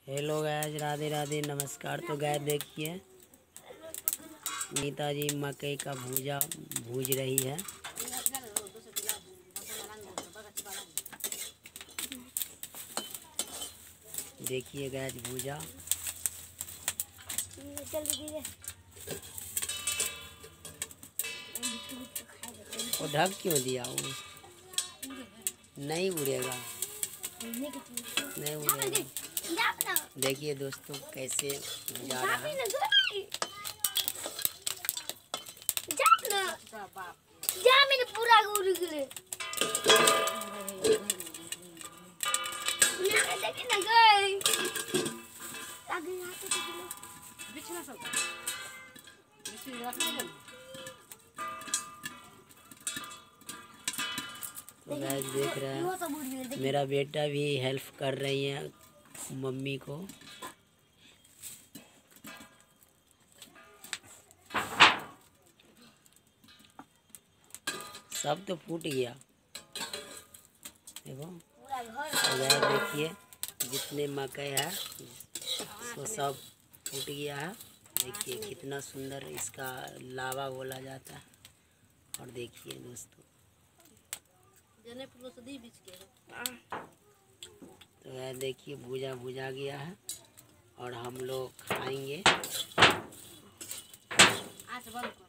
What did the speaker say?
Hello guys, Radhe Radhe, नमस्कार। तो guys देखिए नीता जी मकई का भूजा भूज रही है। देखिए गाइस भूजा वो ढक क्यों दिया? वो नहीं उड़ेगा, नहीं उड़ेगा। देखिए दोस्तों कैसे जा रहा है। पूरा तो गाइस देख रहे हैं मेरा बेटा भी हेल्प कर रही है मम्मी को। सब तो फूट गया देखो। तो देखिए जितने मकई है वो सब फूट गया है। देखिए कितना सुंदर इसका लावा बोला जाता है। और देखिए दोस्तों तो यार देखिए भूजा भूजा गया है और हम लोग खाएंगे।